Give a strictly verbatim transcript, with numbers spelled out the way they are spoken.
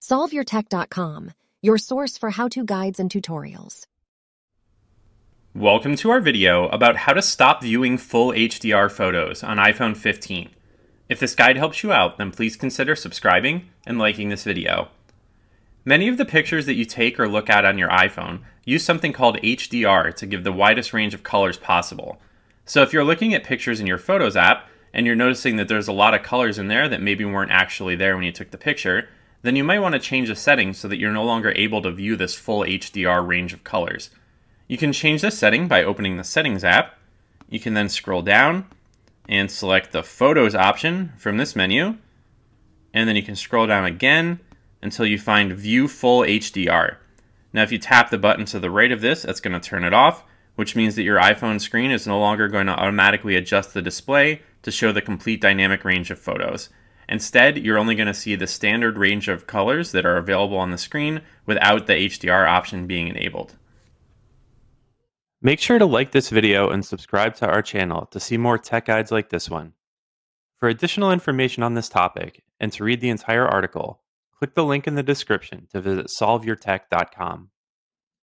solve your tech dot com, your source for how-to guides and tutorials. Welcome to our video about how to stop viewing full H D R photos on iPhone fifteen. If this guide helps you out, then please consider subscribing and liking this video. Many of the pictures that you take or look at on your iPhone use something called H D R to give the widest range of colors possible. So if you're looking at pictures in your Photos app and you're noticing that there's a lot of colors in there that maybe weren't actually there when you took the picture, then you might want to change the settings so that you're no longer able to view this full H D R range of colors. You can change this setting by opening the Settings app. You can then scroll down and select the Photos option from this menu, and then you can scroll down again until you find View Full H D R. Now if you tap the button to the right of this, that's going to turn it off, which means that your iPhone screen is no longer going to automatically adjust the display to show the complete dynamic range of photos. Instead, you're only going to see the standard range of colors that are available on the screen without the H D R option being enabled. Make sure to like this video and subscribe to our channel to see more tech guides like this one. For additional information on this topic and to read the entire article, click the link in the description to visit solve your tech dot com.